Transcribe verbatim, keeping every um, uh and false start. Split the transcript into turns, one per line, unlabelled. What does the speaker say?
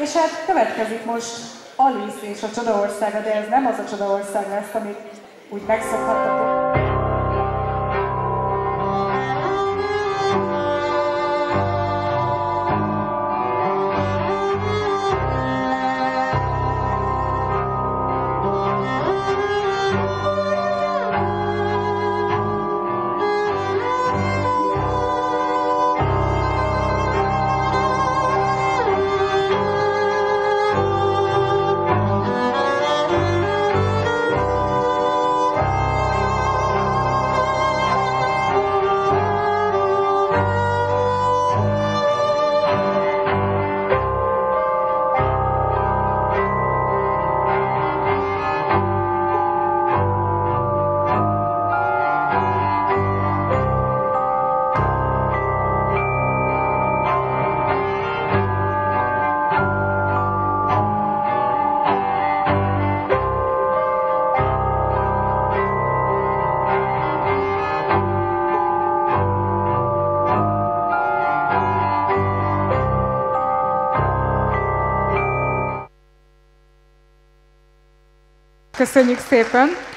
És hát következik most Alice és a Csodaországa, de ez nem az a Csodaország lesz, amit úgy megszokhattatok.
Köszönjük szépen!